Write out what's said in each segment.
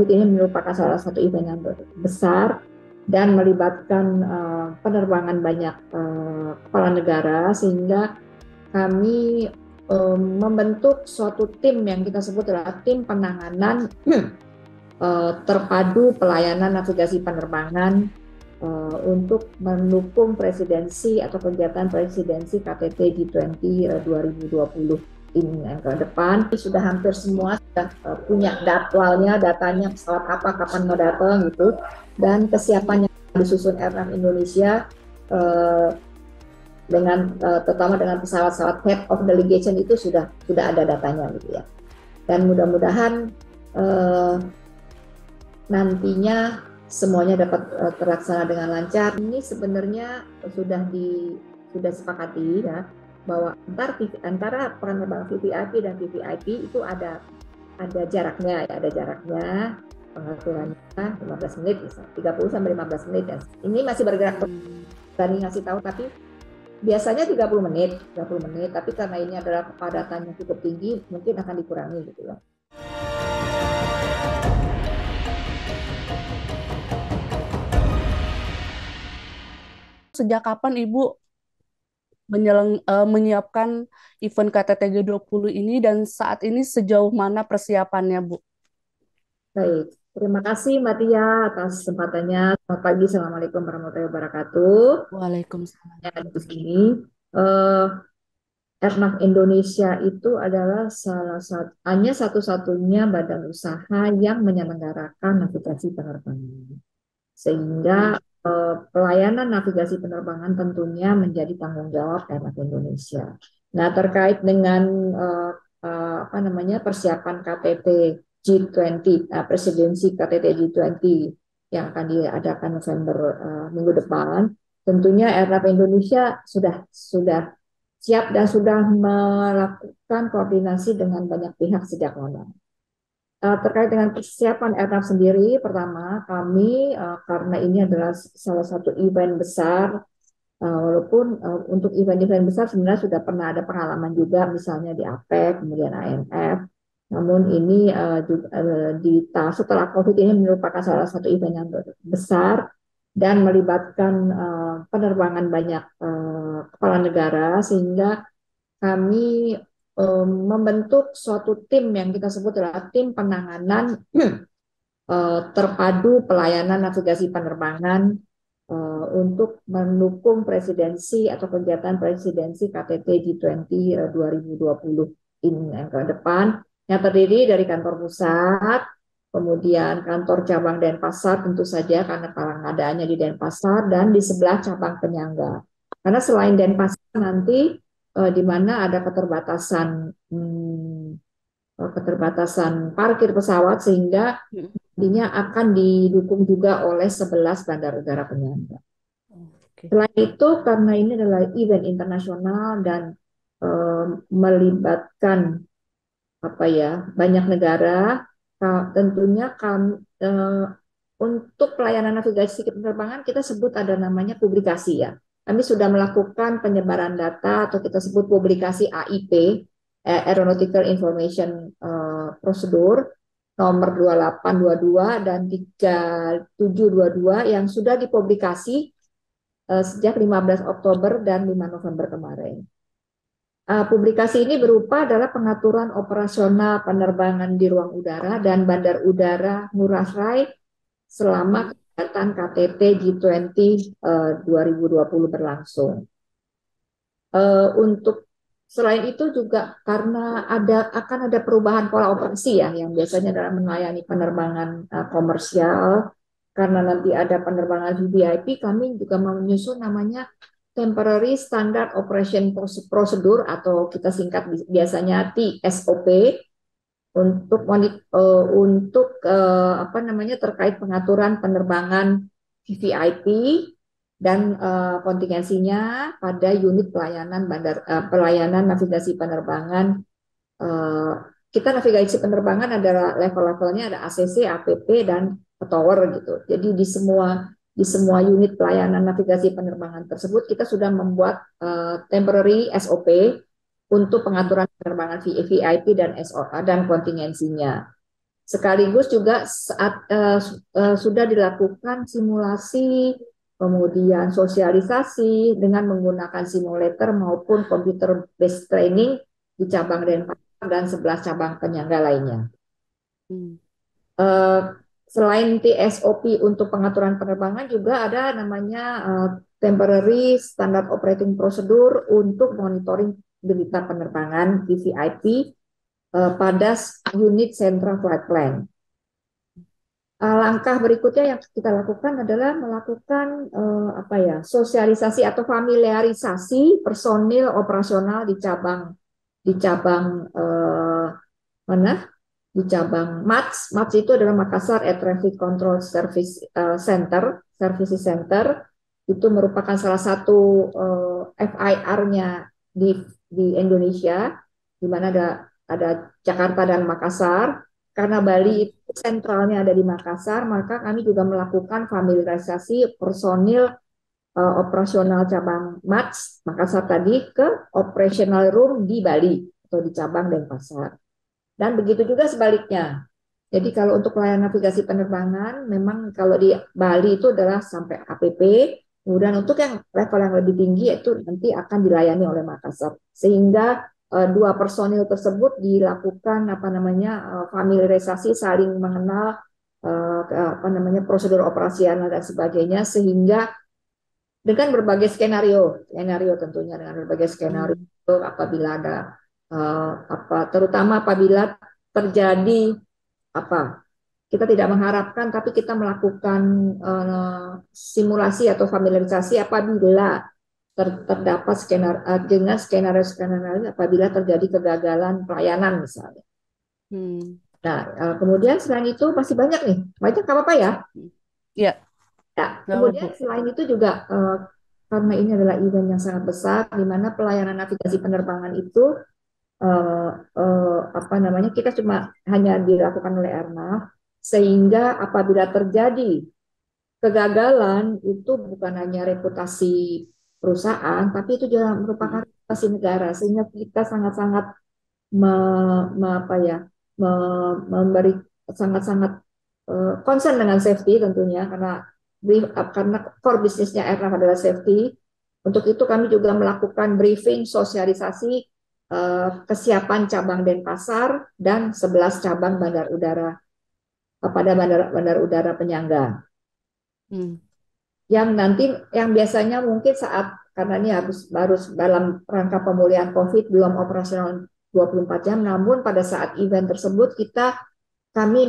Ini merupakan salah satu event yang besar dan melibatkan penerbangan banyak kepala negara, sehingga kami membentuk suatu tim yang kita sebut adalah tim penanganan terpadu pelayanan navigasi penerbangan untuk mendukung presidensi atau kegiatan presidensi KTT G20 2020 ini yang ke depan. Sudah hampir semua sudah punya jadwalnya, datanya, pesawat apa, kapan mau datang gitu, dan kesiapannya disusun Airnav Indonesia dengan terutama dengan pesawat-pesawat head of delegation itu sudah ada datanya gitu ya. Dan mudah-mudahan nantinya semuanya dapat terlaksana dengan lancar. Ini sebenarnya sudah sepakati ya, bahwa antara penerbangan VVIP dan VVIP itu ada jaraknya ya, ada jaraknya, pengaturannya 15 menit bisa 30 sampai 15 menit ya. Ini masih bergerak dari ngasih tahu, tapi biasanya 30 menit, tapi karena ini adalah kepadatannya cukup tinggi, mungkin akan dikurangi gitu ya. Sejak kapan Ibu menyiapkan event KTT G20 ini dan saat ini sejauh mana persiapannya, Bu? Baik, terima kasih Mbak Tia atas kesempatannya. Selamat pagi, Assalamualaikum warahmatullahi wabarakatuh. Waalaikumsalam. Ya, di sini eh, Airnav Indonesia itu adalah hanya satu-satunya badan usaha yang menyelenggarakan navigasi penerbangan. Sehingga pelayanan navigasi penerbangan tentunya menjadi tanggung jawab Airnav Indonesia. Nah, terkait dengan apa namanya persiapan KTT G20, presidensi KTT G20 yang akan diadakan November minggu depan, tentunya Airnav Indonesia sudah siap dan sudah melakukan koordinasi dengan banyak pihak sejak lama. Terkait dengan persiapan Airnav sendiri, pertama kami karena ini adalah salah satu event besar, walaupun untuk event-event besar sebenarnya sudah pernah ada pengalaman juga, misalnya di APEC, kemudian ANF. Namun ini juga, setelah COVID ini merupakan salah satu event yang besar dan melibatkan penerbangan banyak kepala negara, sehingga kami membentuk suatu tim yang kita sebut adalah tim penanganan terpadu pelayanan navigasi penerbangan untuk mendukung presidensi atau kegiatan presidensi KTT G20 2020 ini yang ke depan, yang terdiri dari kantor pusat, kemudian kantor cabang Denpasar tentu saja karena pengadaannya di Denpasar, dan di sebelah cabang penyangga. Karena selain Denpasar nanti di mana ada keterbatasan parkir pesawat, sehingga nantinya akan didukung juga oleh 11 bandar udara penyangga. Oke. Selain itu, karena ini adalah event internasional dan melibatkan apa ya banyak negara, tentunya untuk pelayanan navigasi penerbangan kita sebut ada namanya publikasi ya. Kami sudah melakukan penyebaran data atau kita sebut publikasi AIP, Aeronautical Information Procedure nomor 2822 dan 3722 yang sudah dipublikasi sejak 15 Oktober dan 5 November kemarin. Publikasi ini berupa adalah pengaturan operasional penerbangan di ruang udara dan bandar udara Ngurah Rai selama kegiatan KTT G20 2020 berlangsung. Untuk selain itu juga karena akan ada perubahan pola operasi ya, yang biasanya adalah melayani penerbangan komersial, karena nanti ada penerbangan VVIP, kami juga menyusun namanya Temporary Standard Operation Procedure atau kita singkat biasanya TSOP untuk apa namanya terkait pengaturan penerbangan VVIP dan kontingensinya pada unit pelayanan navigasi penerbangan. Kita navigasi penerbangan adalah level-levelnya, ada ACC, APP, dan tower gitu. Jadi di semua unit pelayanan navigasi penerbangan tersebut kita sudah membuat temporary SOP untuk pengaturan penerbangan VIP dan SOA dan kontingensinya. Sekaligus juga sudah dilakukan simulasi, kemudian sosialisasi dengan menggunakan simulator maupun computer based training di cabang Hmm. Denpasar dan 11 cabang penyangga lainnya. Hmm. Eh, Selain TSOP untuk pengaturan penerbangan juga ada namanya Temporary Standard Operating Procedure untuk monitoring berita penerbangan VVIP pada unit Central Flight Plan. Langkah berikutnya yang kita lakukan adalah melakukan apa ya, sosialisasi atau familiarisasi personil operasional di cabang mana, di cabang MATS. MATS itu adalah Makassar Air Traffic Control Service Center, Services Center. Itu merupakan salah satu FIR-nya di Indonesia, di mana ada Jakarta dan Makassar. Karena Bali Hmm. itu sentralnya ada di Makassar, maka kami juga melakukan familiarisasi personil operasional cabang MATS Makassar tadi ke operational room di Bali atau di cabang Denpasar. Dan begitu juga sebaliknya. Jadi kalau untuk pelayanan navigasi penerbangan, memang kalau di Bali itu adalah sampai APP, kemudian untuk yang level yang lebih tinggi itu nanti akan dilayani oleh Makassar. Sehingga dua personil tersebut dilakukan apa namanya familiarisasi, saling mengenal apa namanya prosedur operasional dan sebagainya, sehingga dengan berbagai skenario, skenario tentunya dengan berbagai skenario Hmm. apabila ada terutama apabila terjadi apa, kita tidak mengharapkan tapi kita melakukan simulasi atau familiarisasi apabila terdapat dengan skenario-skenario apabila terjadi kegagalan pelayanan misalnya. Hmm. Nah, kemudian selain itu masih banyak nih, banyak apa-apa ya. Ya, Ya, nggak apa-apa. kemudian selain itu juga karena ini adalah event yang sangat besar, di mana pelayanan navigasi penerbangan itu apa namanya kita cuma hanya dilakukan oleh Airnav, sehingga apabila terjadi kegagalan itu bukan hanya reputasi perusahaan, tapi itu juga merupakan Hmm. reputasi negara, sehingga kita sangat-sangat apa ya, memberi sangat-sangat concern dengan safety tentunya karena core bisnisnya Airnav adalah safety. Untuk itu kami juga melakukan briefing sosialisasi kesiapan cabang Denpasar dan 11 cabang bandar udara pada bandar udara penyangga Hmm. yang nanti yang biasanya mungkin saat karena ini harus baru dalam rangka pemulihan COVID belum operasional 24 jam, namun pada saat event tersebut kami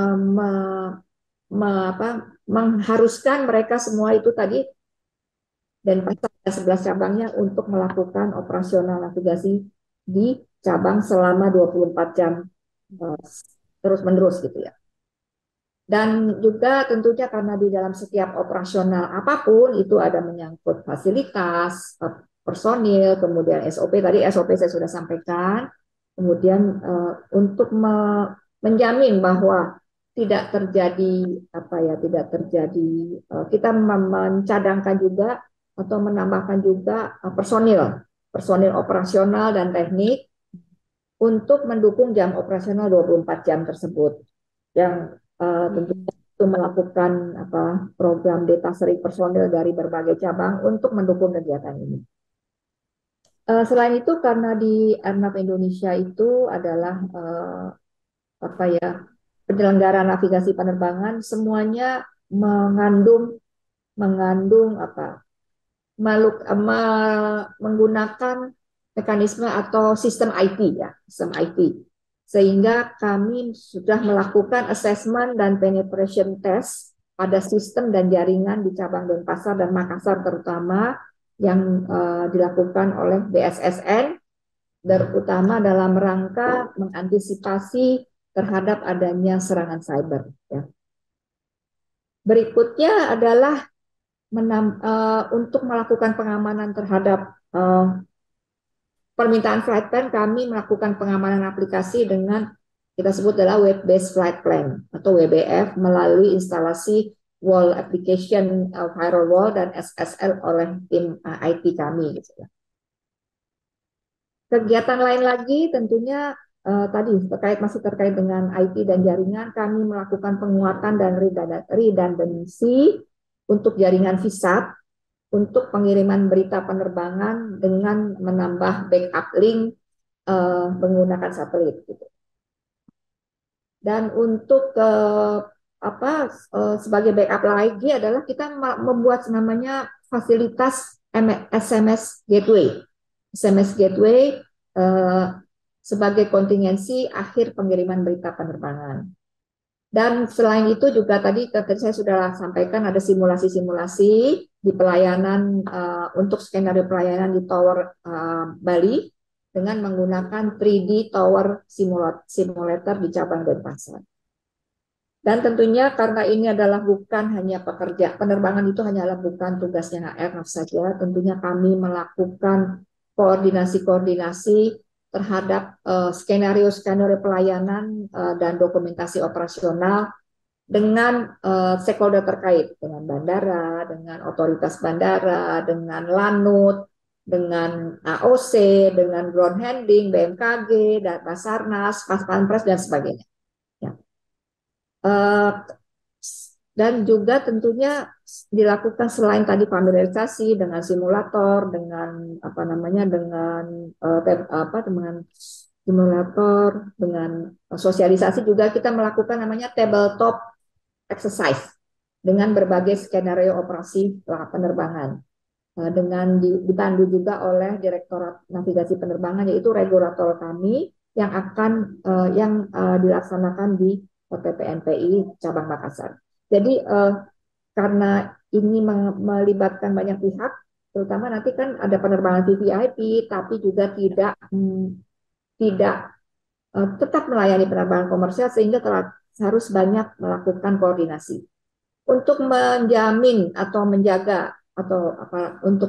mengharuskan mereka semua itu tadi dan Hmm. pasar ada 11 cabangnya untuk melakukan operasional navigasi di cabang selama 24 jam eh, terus menerus gitu ya. Dan juga tentunya karena di dalam setiap operasional apapun itu ada menyangkut fasilitas, personil, kemudian SOP, tadi SOP saya sudah sampaikan, kemudian untuk menjamin bahwa tidak terjadi apa ya, tidak terjadi kita mencadangkan juga atau menambahkan juga personil operasional dan teknik untuk mendukung jam operasional 24 jam tersebut yang Hmm. tentunya itu melakukan program data seri personil dari berbagai cabang untuk mendukung kegiatan ini. Selain itu karena di Airnav Indonesia itu adalah apa ya, penyelenggara navigasi penerbangan semuanya mengandung mengandung apa menggunakan mekanisme atau sistem IT ya, sistem IT. Sehingga kami sudah melakukan assessment dan penetration test pada sistem dan jaringan di cabang Denpasar dan Makassar terutama yang dilakukan oleh BSSN terutama dalam rangka mengantisipasi terhadap adanya serangan cyber. Ya. Berikutnya adalah untuk melakukan pengamanan terhadap permintaan flight plan, kami melakukan pengamanan aplikasi dengan kita sebut adalah web based flight plan atau WBF melalui instalasi wall application firewall dan SSL oleh tim IT kami. Gitu. Kegiatan lain lagi tentunya tadi masih terkait dengan IT dan jaringan, kami melakukan penguatan dan redundancy untuk jaringan VSAT untuk pengiriman berita penerbangan dengan menambah backup link menggunakan satelit. Gitu. Dan untuk sebagai backup lagi adalah kita membuat namanya fasilitas SMS Gateway. SMS Gateway eh, sebagai kontingensi akhir pengiriman berita penerbangan. Dan selain itu juga tadi saya sudah sampaikan ada simulasi-simulasi di pelayanan untuk skenario pelayanan di Tower Bali dengan menggunakan 3D Tower Simulator di cabang Denpasar. Dan tentunya karena ini adalah bukan hanya penerbangan itu hanyalah bukan tugasnya Airnav saja, tentunya kami melakukan koordinasi-koordinasi terhadap skenario-skenario pelayanan dan dokumentasi operasional dengan stakeholder terkait, dengan bandara, dengan otoritas bandara, dengan Lanut, dengan AOC, dengan ground handling, BMKG, dan Basarnas, Paspapres, dan sebagainya. Ya. Dan juga tentunya dilakukan selain tadi familiarisasi dengan simulator, dengan dengan simulator, dengan sosialisasi juga kita melakukan namanya tabletop exercise dengan berbagai skenario operasi penerbangan dengan dipandu juga oleh Direktorat Navigasi Penerbangan yaitu regulator kami yang akan dilaksanakan di PPNPI cabang Makassar. Jadi karena ini melibatkan banyak pihak, terutama nanti kan ada penerbangan VVIP, tapi juga tidak tetap melayani penerbangan komersial sehingga harus banyak melakukan koordinasi untuk menjamin atau menjaga atau untuk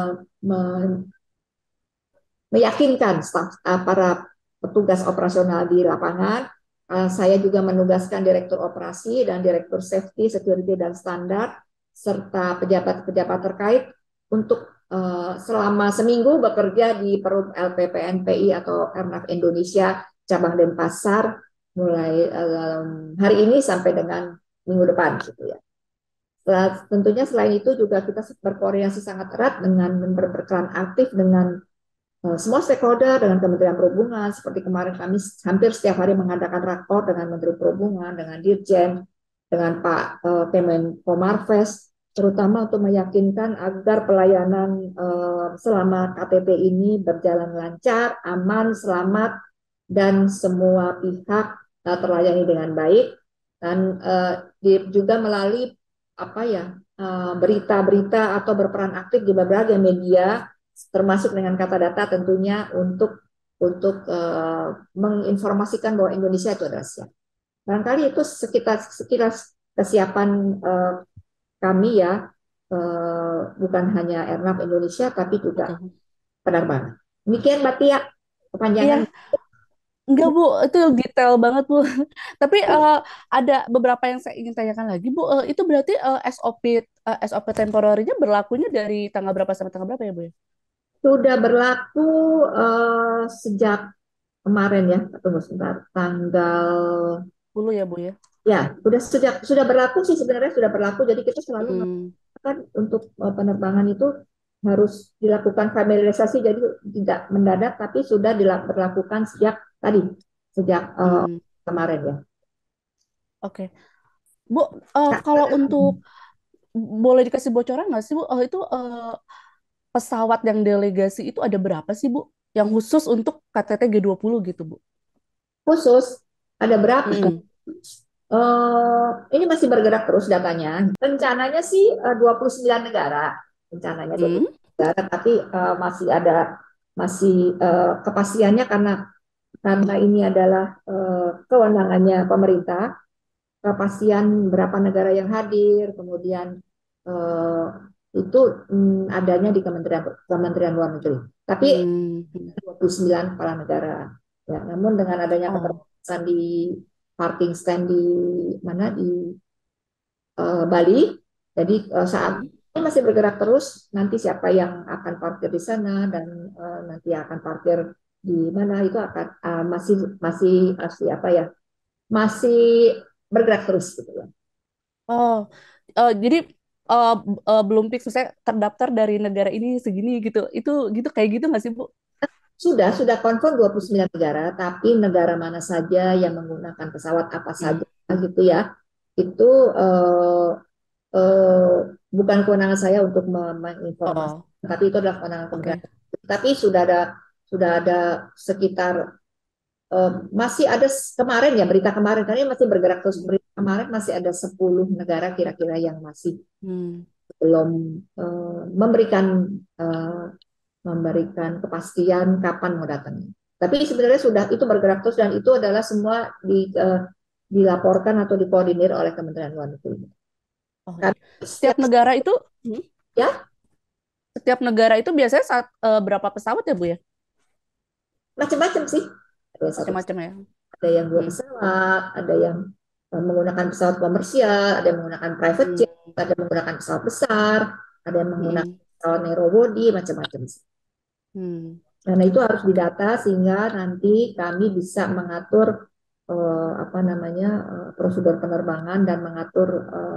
meyakinkan para petugas operasional di lapangan. Saya juga menugaskan Direktur Operasi dan Direktur Safety, Security, dan Standar, serta pejabat-pejabat terkait untuk selama seminggu bekerja di Perum LPPNPI atau Airnav Indonesia cabang Denpasar mulai hari ini sampai dengan minggu depan gitu ya. Tentunya selain itu juga kita berkoordinasi sangat erat dengan berperan aktif dengan semua stakeholder, dengan Kementerian Perhubungan. Seperti kemarin kami hampir setiap hari mengadakan rakor dengan Menteri Perhubungan, dengan Dirjen, dengan Pak Kemenko Marves, terutama untuk meyakinkan agar pelayanan selama KTT ini berjalan lancar, aman, selamat, dan semua pihak terlayani dengan baik. Dan juga melalui berita-berita atau berperan aktif di berbagai media termasuk dengan kata data tentunya untuk menginformasikan bahwa Indonesia itu adalah siap. Barangkali itu sekitar kesiapan kami ya, bukan hanya Airnav Indonesia tapi juga penerbangan. Demikian Mbak Tia, kepanjangan. Iya, enggak Bu, itu detail banget Bu. Tapi ada beberapa yang saya ingin tanyakan lagi Bu. Itu berarti SOP temporarinya berlakunya dari tanggal berapa sampai tanggal berapa ya Bu ya? Sudah berlaku sejak kemarin ya, tunggu sebentar, tanggal 10 ya Bu ya? ya sudah berlaku sih sebenarnya sudah berlaku. Jadi kita selalu Hmm. mengatakan untuk penerbangan itu harus dilakukan familiarisasi, jadi tidak mendadak, tapi sudah berlakukan sejak Hmm. kemarin ya. Oke. Bu, Kak, kalau untuk boleh dikasih bocoran nggak sih Bu? Itu pesawat yang delegasi itu ada berapa sih Bu? Yang khusus untuk KTT G20 gitu Bu? khusus ada berapa? Mm-mm. Ini masih bergerak terus datanya. Rencananya sih 29 negara, rencananya 29 Mm. negara, tapi masih kepastiannya karena ini adalah kewenangannya pemerintah, kepastian berapa negara yang hadir, kemudian eh, itu adanya di Kementerian Luar Negeri. Tapi Hmm. 29 kepala negara. Ya, namun dengan adanya Oh. keterbatasan di parking stand di mana di Bali, jadi saat Mm. ini masih bergerak terus. Nanti siapa yang akan parkir di sana dan nanti akan parkir di mana itu akan masih masih masih apa ya, masih bergerak terus gitu ya. Oh, jadi eh, belum fix, misalnya terdaftar dari negara ini segini gitu. Itu gitu kayak gitu nggak sih, Bu? Sudah confirm 29 negara, tapi negara mana saja yang menggunakan pesawat apa Hmm. saja gitu ya, itu eh, eh, bukan kewenangan saya untuk Oh, menginformasikan, tapi itu adalah kewenangan Kementerian. oke. Tapi sudah ada sekitar masih ada kemarin ya, berita kemarin, karena ini masih bergerak terus, Hmm. berita kemarin masih ada 10 negara kira-kira yang masih Hmm. belum memberikan eh, memberikan kepastian kapan mau datangnya. Tapi sebenarnya sudah itu bergerak terus, dan itu adalah semua dilaporkan atau dikoordinir oleh Kementerian Luar Negeri. Oh iya. Kami Setiap setiap negara itu, hmm, ya setiap negara itu biasanya berapa pesawat ya, Bu ya? macam-macam sih. Ada yang satu Macam-macam pesawat, ya. ada yang dua Hmm. pesawat, ada yang menggunakan pesawat komersial, ada yang menggunakan private Hmm. jet, ada yang menggunakan pesawat besar, ada yang menggunakan Hmm. pesawat narrow body, macam-macam sih. Hmm. Karena itu harus Oke. didata sehingga nanti kami bisa mengatur apa namanya prosedur penerbangan dan mengatur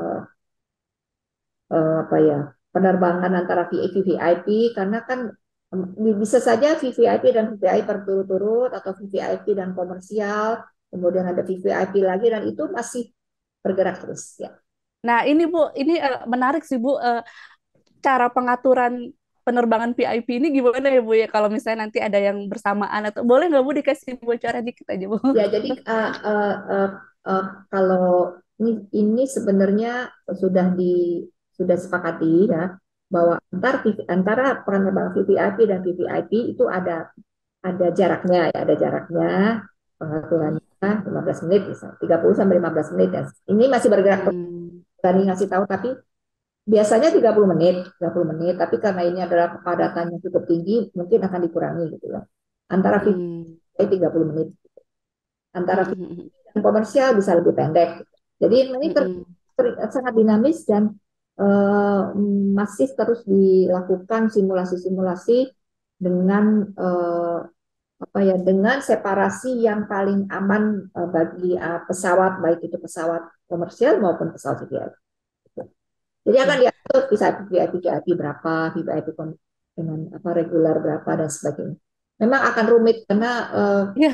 apa ya, penerbangan antara VIP VIP, karena kan bisa saja VVIP dan VVIP berturut-turut, atau VVIP dan komersial, kemudian ada VVIP lagi, dan itu masih bergerak terus ya. Nah, ini Bu, ini menarik sih Bu, cara pengaturan penerbangan VIP ini gimana ya Bu ya? Kalau misalnya nanti ada yang bersamaan, atau boleh nggak Bu dikasih bocoran dikit aja Bu? Ya, jadi kalau ini sebenarnya sudah sudah sepakati ya, bahwa antara penerbangan VVIP dan VVIP itu ada jaraknya ya, ada jaraknya Hmm. pengaturannya 15 menit misalnya, 30 sampai 15 menit ya. Ini masih bergerak terus, Hmm. tadi ngasih tahu, tapi biasanya 30 menit, 30 menit, tapi karena ini adalah kepadatannya cukup tinggi, mungkin akan dikurangi gitu ya. Antara Hmm. VVIP 30 menit, antara Hmm. Hmm. yang komersial bisa lebih pendek. Jadi ini Hmm. sangat dinamis, dan uh, masih terus dilakukan simulasi-simulasi dengan apa ya, dengan separasi yang paling aman bagi pesawat, baik itu pesawat komersial maupun pesawat civil. Jadi akan Ya. diatur bisa VIP VIP berapa, VIP dengan apa regular berapa dan sebagainya. Memang akan rumit karena Ya.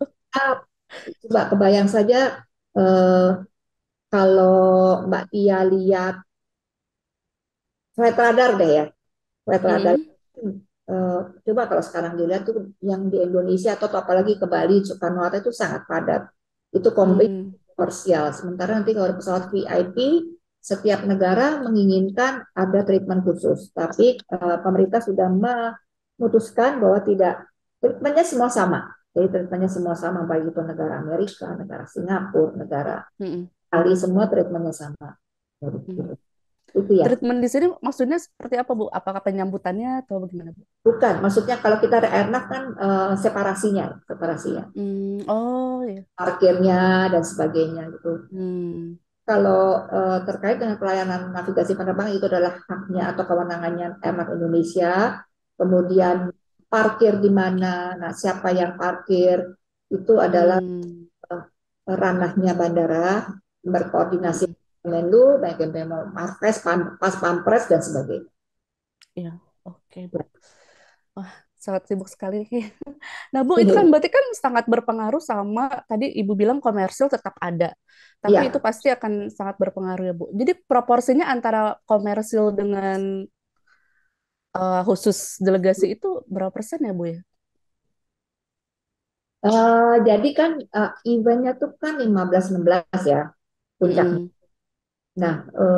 coba kebayang saja eh, kalau Mbak Tia lihat flight radar deh ya, flight radar. Hmm. Eh, Coba kalau sekarang dilihat tuh yang di Indonesia atau apalagi ke Bali, Soekarno-Hatta itu sangat padat. Itu Hmm. komersial. Sementara nanti kalau pesawat VIP, setiap negara menginginkan ada treatment khusus. Tapi pemerintah sudah memutuskan bahwa tidak, treatmentnya semua sama. Jadi treatmentnya semua sama, baik itu negara Amerika, negara Singapura, negara Hmm. Bali, semua treatmentnya sama. Jadi, Hmm. gitu. Itu ya. Treatment di sini maksudnya seperti apa Bu? Apakah penyambutannya atau bagaimana Bu? Bukan, maksudnya kalau kita airnav kan separasinya, separasinya, Hmm. Oh ya. parkirnya dan sebagainya gitu. Hmm. Kalau terkait dengan pelayanan navigasi penerbangan, itu adalah haknya atau kewenangannya Airnav Indonesia. Kemudian parkir di mana, nah siapa yang parkir itu adalah Hmm. eh, ranahnya bandara, berkoordinasi Hmm. dengan Menlu, baik Marves, Pas Pampres dan sebagainya. Ya. Oke Bu. Wah, sangat sibuk sekali. Nah, Bu, itu kan berarti kan sangat berpengaruh sama tadi Ibu bilang komersil tetap ada. Tapi itu Iya, pasti akan sangat berpengaruh ya, Bu. Jadi proporsinya antara komersil dengan khusus delegasi itu berapa persen ya, Bu ya? jadi kan eventnya tuh kan 15-16 ya puncaknya. Mm-mm. Nah,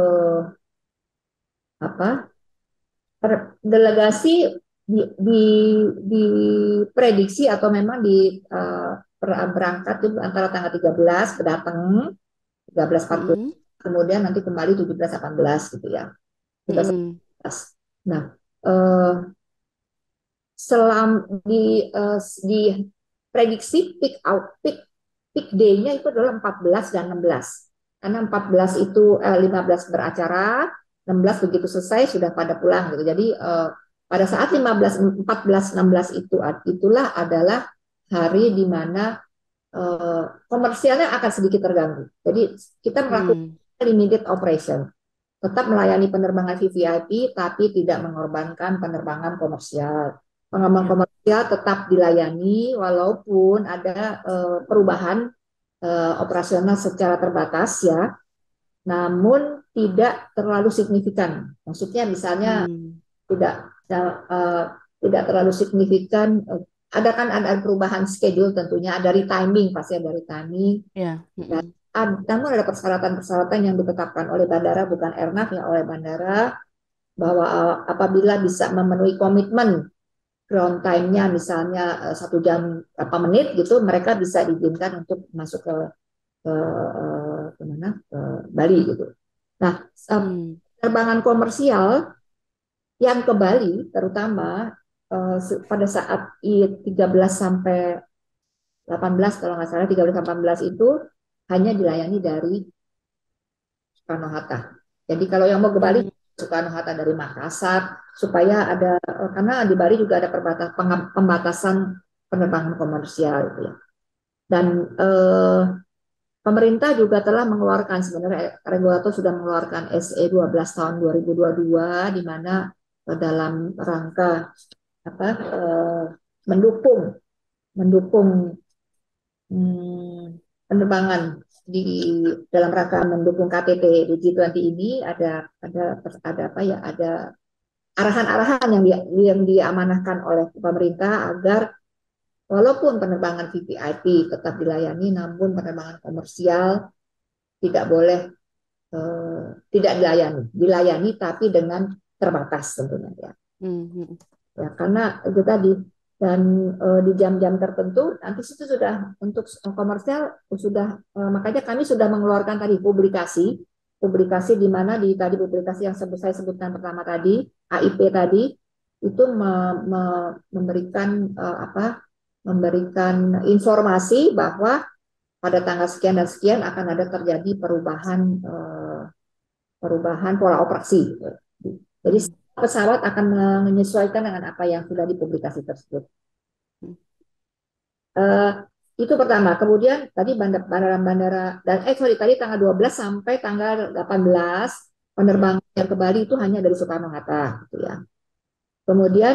apa delegasi di diprediksi atau memang berangkat itu antara tanggal 13 kedatang 13-14, Mm-mm. kemudian nanti kembali 17-18 gitu ya. Mm-mm. 17-18. Nah, eh, selam di prediksi peak day-nya itu adalah 14 dan 16. Karena 14 itu 15 beracara, 16 begitu selesai sudah pada pulang gitu. Jadi pada saat 15, 14, 16 itulah adalah hari di mana komersialnya akan sedikit terganggu. Jadi kita melakukan Hmm. limited operation, tetap melayani penerbangan VVIP tapi tidak mengorbankan penerbangan komersial. Penerbangan Ya. komersial tetap dilayani walaupun ada perubahan operasional secara terbatas ya, namun tidak terlalu signifikan. Maksudnya misalnya Hmm. tidak uh, tidak terlalu signifikan. Ada kan ada perubahan schedule tentunya, ada retiming pasti ada retiming. Ya. Dan Mm-mm. namun ada persyaratan-persyaratan yang ditetapkan oleh bandara bukan airnav ya oleh bandara bahwa apabila bisa memenuhi komitmen ground time-nya misalnya 1 jam berapa menit gitu mereka bisa diizinkan untuk masuk ke mana ke Bali gitu. Nah, Hmm. penerbangan komersial yang ke Bali terutama pada saat 13 sampai 18 kalau nggak salah 13 sampai 18 itu hanya dilayani dari Soekarno Hatta. Jadi kalau yang mau ke Bali Hmm. Soekarno Hatta dari Makassar supaya ada karena di Bali juga ada pembatasan penerbangan komersial itu ya. Dan pemerintah juga telah mengeluarkan sebenarnya regulator sudah mengeluarkan SE 12 tahun 2022 di mana dalam rangka apa mendukung mendukung penerbangan di dalam rangka mendukung KTT di G20 ini ada apa ya ada arahan-arahan yang diamanahkan oleh pemerintah agar walaupun penerbangan VVIP tetap dilayani namun penerbangan komersial tidak boleh tidak dilayani tapi dengan terbatas tentunya ya. Hmm. Hmm. Ya karena itu tadi dan di jam-jam tertentu nanti itu sudah untuk komersial sudah makanya kami sudah mengeluarkan tadi publikasi publikasi di mana di tadi publikasi yang saya sebutkan pertama tadi AIP tadi itu memberikan apa memberikan informasi bahwa pada tanggal sekian dan sekian akan ada terjadi perubahan pola operasi. Jadi Hmm. pesawat akan menyesuaikan dengan apa yang sudah dipublikasi tersebut. Hmm. Eh, itu pertama. Kemudian tadi bandara-bandara dan sorry tadi tanggal 12 sampai tanggal 18 Hmm. penerbangan yang ke Bali itu hanya dari Soekarno Hatta gitu ya. Kemudian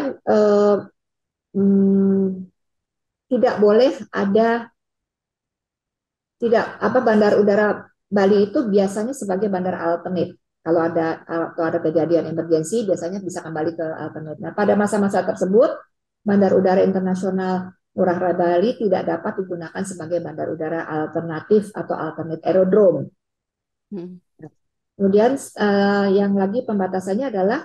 hmm, tidak boleh ada tidak apa bandar udara Bali itu biasanya sebagai bandar alternate. Kalau ada kejadian emergensi biasanya bisa kembali ke alternate. Nah, pada masa-masa tersebut Bandar Udara Internasional Ngurah Rai Bali tidak dapat digunakan sebagai bandar udara alternatif atau alternate aerodrome. Hmm. Kemudian yang lagi pembatasannya adalah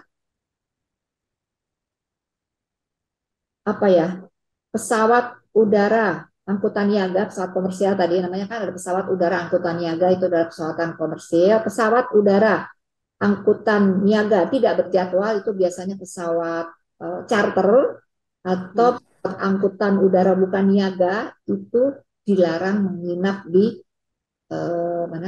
apa ya? Pesawat udara angkutan niaga, pesawat komersial tadi namanya kan ada pesawat udara angkutan niaga itu adalah pesawat komersial, pesawat udara angkutan niaga tidak berjadwal itu biasanya pesawat charter atau Hmm. angkutan udara bukan niaga itu dilarang menginap di mana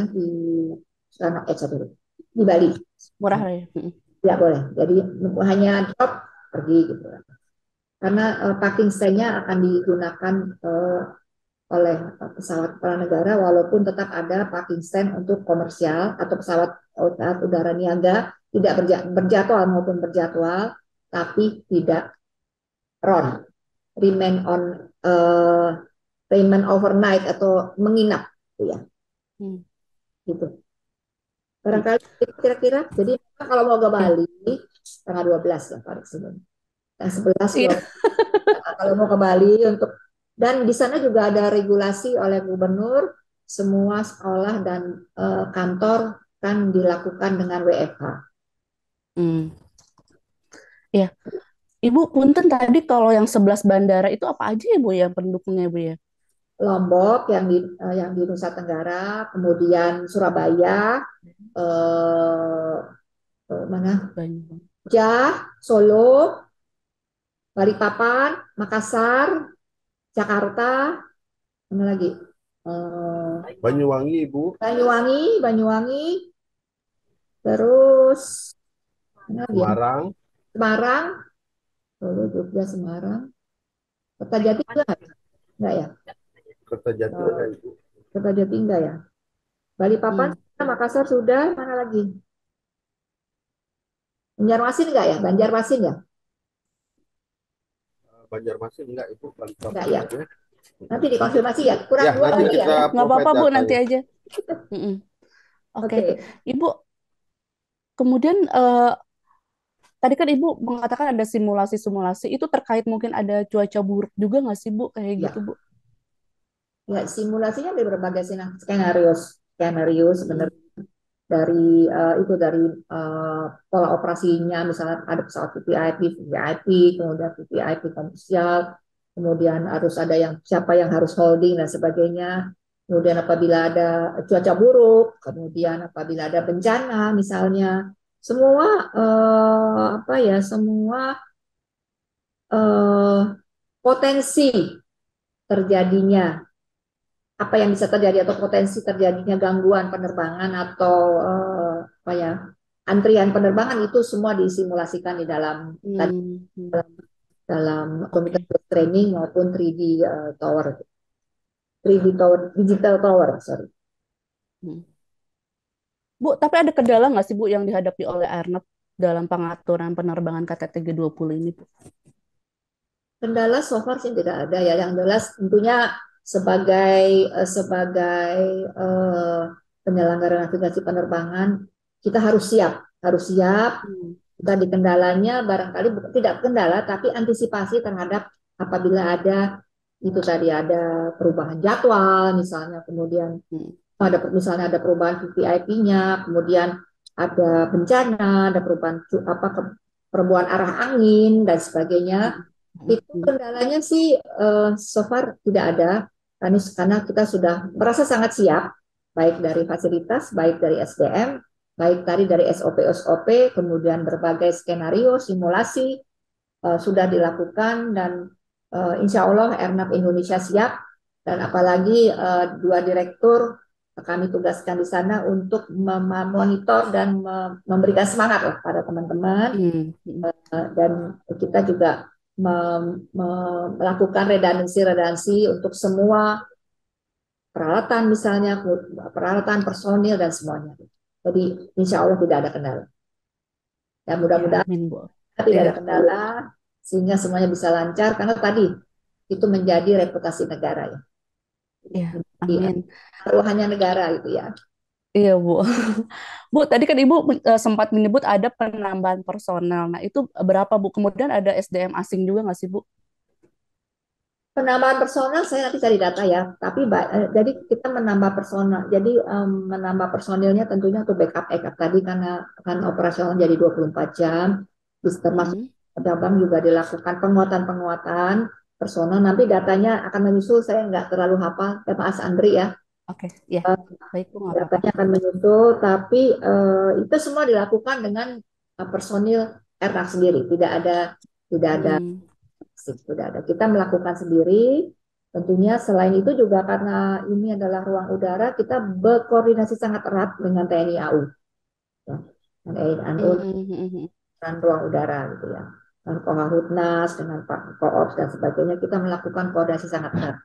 di Bali Murah lah ya. Hmm. tidak boleh jadi hanya drop pergi gitu karena parking stand-nya akan digunakan oleh pesawat kepala negara walaupun tetap ada parking stand untuk komersial atau pesawat udara niaga tidak berjadwal maupun berjadwal tapi tidak run remain on uh, remain overnight atau menginap gitu ya Hmm. gitu Hmm. barangkali kira-kira jadi kalau mau ke Ya. Bali tanggal 12 ya Pak Simon yang 11 Iya. 12 kalau mau ke Bali untuk dan di sana juga ada regulasi oleh gubernur semua sekolah dan kantor kan dilakukan dengan WFH. Hmm. Ya. Ibu punten tadi kalau yang 11 bandara itu apa aja ya Bu yang pendukungnya Bu ya? Lombok yang di Nusa Tenggara, kemudian Surabaya, eh, mana? Banyak. Jah, Solo, Balikpapan, Makassar, Jakarta, mana lagi? Eh, Banyuwangi, Ibu. Banyuwangi, Banyuwangi, terus mana lagi ya? Semarang. Semarang, Solo, Jogja, Semarang. Kertajati juga enggak ya? Kertajati ada Eh, Ibu. Kertajati enggak ya? Balikpapan, Hmm. sudah, Makassar sudah, mana lagi? Banjarmasin enggak ya? Banjarmasin ya? Banjarmasin enggak Ibu, Enggak Balikpapan ya? aja. Nanti dikonfirmasi ya. Ya, Kurang dua nanti berarti ya. kita Nggak apa-apa provide Bu, nanti datanya. aja. Mm-mm. Oke, Oke. Ibu. Kemudian tadi kan Ibu mengatakan ada simulasi-simulasi. Itu terkait mungkin ada cuaca buruk juga nggak sih Bu? Kayak gitu Ya. Bu. Ya, simulasinya dari berbagai skenario, skenario Mm-mm. sebenarnya dari itu dari pola operasinya, misalnya ada pesawat VVIP, VVIP, kemudian VVIP komersial, kemudian harus ada yang siapa yang harus holding dan sebagainya. Kemudian apabila ada cuaca buruk, kemudian apabila ada bencana misalnya, semua apa ya, semua eh, potensi terjadinya apa yang bisa terjadi atau potensi terjadinya gangguan penerbangan atau apa ya antrian penerbangan itu semua disimulasikan di dalam Hmm. Hmm. dalam komputer Oke. training maupun 3D tower 3D tower digital tower sorry. Hmm. Bu, tapi ada kendala nggak sih Bu yang dihadapi oleh Airnav dalam pengaturan penerbangan KTT-G20 ini Bu? Kendala so far sih tidak ada ya, yang jelas tentunya sebagai uh, penyelenggara navigasi penerbangan kita harus siap. Hmm. Tadi kendalanya barangkali tidak kendala, tapi antisipasi terhadap apabila ada itu tadi ada perubahan jadwal, misalnya kemudian Hmm. ada misalnya ada perubahan VVIP-nya, kemudian ada bencana, ada perubahan apa perubahan arah angin dan sebagainya. Hmm. Hmm. Itu Hmm. kendalanya sih so far tidak ada, karena kita sudah merasa sangat siap, baik dari fasilitas, baik dari SDM, baik tadi dari SOP, kemudian berbagai skenario, simulasi sudah dilakukan dan insya Allah Airnav Indonesia siap dan apalagi dua direktur kami tugaskan di sana untuk memonitor dan memberikan semangat lah pada teman-teman Hmm. Hmm. dan kita juga melakukan redundancy untuk semua peralatan misalnya peralatan personil dan semuanya. Jadi insya Allah tidak ada kendala. Ya Ya, mudah-mudahan amin Bu. tidak Iya, ada kendala sehingga semuanya bisa lancar karena tadi itu menjadi reputasi negara ya. iya, Jadi amin. taruhannya negara gitu ya. Iya Bu. Bu, tadi kan Ibu sempat menyebut ada penambahan personel. Nah, itu berapa Bu? Kemudian ada SDM asing juga nggak sih Bu? Penambahan personal saya nanti cari data ya, tapi jadi kita menambah personal, jadi menambah personilnya tentunya untuk backup tadi karena kan operasional jadi 24 jam, termasuk Mm-mm. cabang juga dilakukan penguatan-penguatan personal. Nanti datanya akan menyusul, saya nggak terlalu hafal, ya Mas Andri ya, Oke, ya. Baik Bu, nggak apa-apa. datanya akan menyusul, tapi itu semua dilakukan dengan personil aircraft sendiri, tidak ada Hmm. sudah ada. Kita melakukan sendiri. Tentunya selain itu juga karena ini adalah ruang udara, kita berkoordinasi sangat erat dengan TNI AU, ya. Dan AU Hmm. dan ruang udara gitu ya. Dan Kohahutnas dengan Pak Koops dan sebagainya kita melakukan koordinasi sangat erat.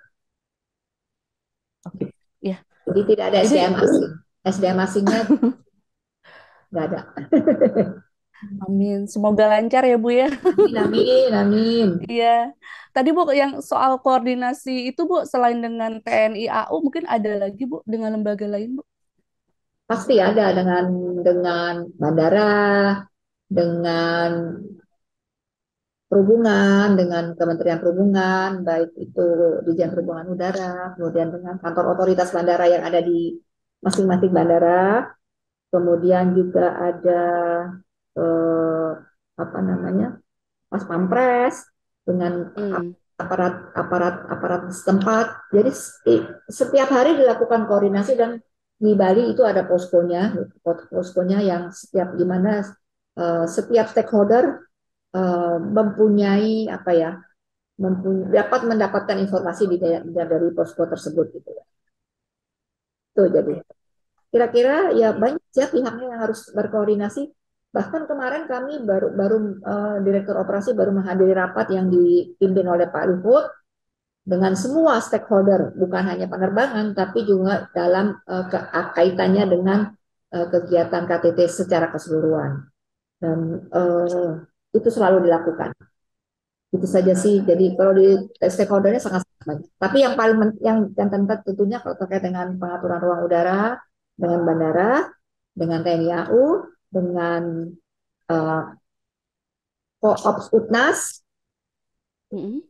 Oke, ya. Jadi tidak ada Jadi, SDM asing. SDM asingnya nggak ada. amin. Semoga lancar ya Bu ya. Amin, amin, amin. Iya. Tadi Bu yang soal koordinasi itu Bu selain dengan TNI AU mungkin ada lagi Bu dengan lembaga lain Bu. Pasti ada dengan bandara, dengan Perhubungan, dengan Kementerian Perhubungan, baik itu Dirjen Perhubungan Udara, kemudian dengan kantor otoritas bandara yang ada di masing-masing bandara, kemudian juga ada eh, apa namanya Pas Pampres dengan Hmm. aparat setempat. Jadi setiap hari dilakukan koordinasi dan di Bali itu ada poskonya yang setiap di mana setiap stakeholder mempunyai apa ya dapat mendapatkan informasi dari posko tersebut gitu ya. Tuh jadi Oke. kira-kira ya banyak ya pihaknya yang harus berkoordinasi. Bahkan kemarin kami baru baru Direktur Operasi baru menghadiri rapat yang dipimpin oleh Pak Luhut dengan semua stakeholder, bukan hanya penerbangan, tapi juga dalam kaitannya dengan kegiatan KTT secara keseluruhan. Dan itu selalu dilakukan. Itu saja sih. Jadi kalau di stakeholdernya sangat banyak. Tapi yang paling yang tentunya kalau terkait dengan pengaturan ruang udara, dengan bandara, dengan TNI AU, dengan uh, Koops UTNAS, Mm-mm.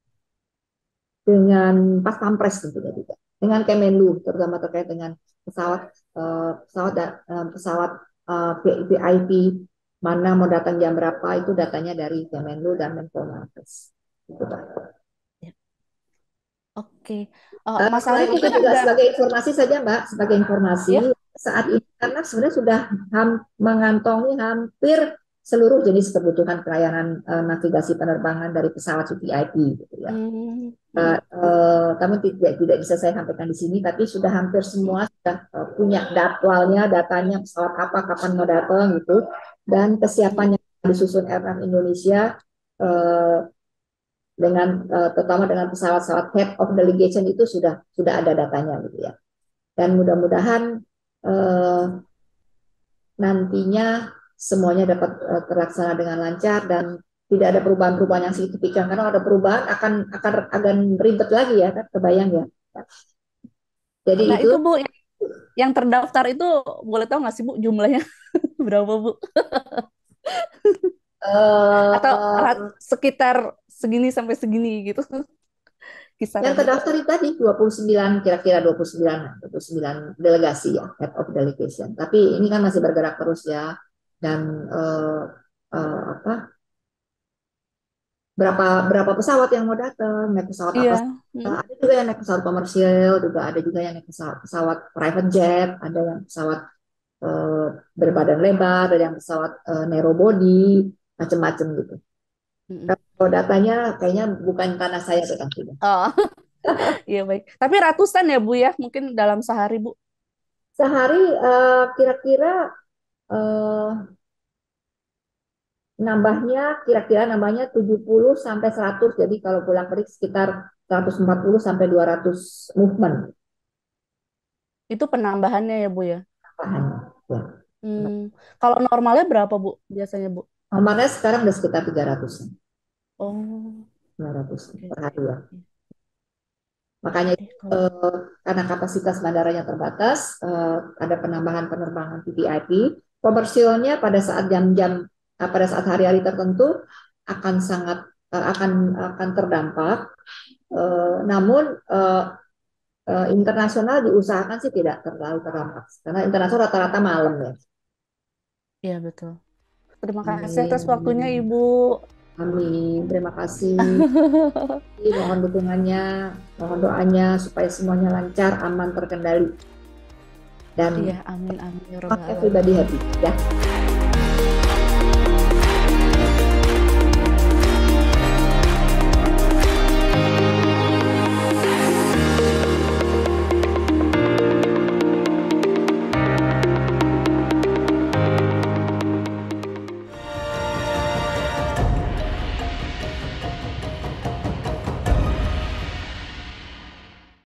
dengan Pas Pampres tentunya juga, dengan Kemenlu, terutama terkait dengan pesawat pesawat VIP mana mau datang jam berapa itu datanya dari Kemenlu dan Menko Marves. Gitu, Pak. Ya. Oke. Mas Ari Selain itu mungkin juga ada sebagai informasi saja, Mbak, sebagai informasi ya. saat ini karena sebenarnya sudah mengantongi hampir seluruh jenis kebutuhan pelayanan navigasi penerbangan dari pesawat VIP gitu ya. Hmm, mm, Namun tidak bisa saya sampaikan di sini, tapi sudah hampir mm, semua sudah punya jadwalnya, datanya pesawat apa, kapan mau datang gitu, dan mm, kesiapannya disusun Airline Indonesia eh, dengan terutama dengan pesawat-pesawat head of delegation itu sudah ada datanya gitu ya. Dan mudah-mudahan eh, nantinya semuanya dapat terlaksana dengan lancar dan tidak ada perubahan-perubahan yang signifikan karena ada perubahan akan ribet lagi ya kan kebayang ya. Jadi Nah, itu itu Bu, yang terdaftar itu boleh tahu nggak sih Bu jumlahnya berapa Bu? Atau eh, sekitar segini sampai segini gitu yang kisarannya. terdaftar itu tadi 29 kira-kira 29 delegasi ya head of delegation. Tapi ini kan masih bergerak terus ya dan apa berapa pesawat yang mau datang, naik pesawat apa? Iya. Mm. Ada juga yang naik pesawat komersial, juga ada juga yang naik pesawat private jet, ada yang pesawat eh, berbadan lebar, ada yang pesawat narrow body, macam-macam gitu. Mm-mm. Kalau datanya kayaknya bukan tanah saya kan tidak. Oh, iya baik. Tapi ratusan ya Bu ya, mungkin dalam sehari Bu. Sehari kira-kira eh, nambahnya 70 sampai 100. Jadi kalau pulang pergi sekitar 140 sampai 200 movement Itu penambahannya ya Bu ya. tambahannya. Ya. Kalau normalnya berapa Bu biasanya Bu? Normalnya sekarang udah sekitar 300, Oh, 200 oke per oke. hari ya. Oke Makanya deh kalau. karena kapasitas bandaranya terbatas, ada penambahan penerbangan VVIP. Komersilnya pada saat hari-hari tertentu akan sangat akan terdampak. Namun internasional diusahakan sih tidak terlalu terdampak karena internasional rata-rata malam ya. Iya betul. Terima kasih atas waktunya Amin. Ibu. Amin. Terima kasih. Mohon dukungannya, mohon doanya supaya semuanya lancar, aman, terkendali. Iya, Dan amin amin ya robbal everybody alamin. happy ya.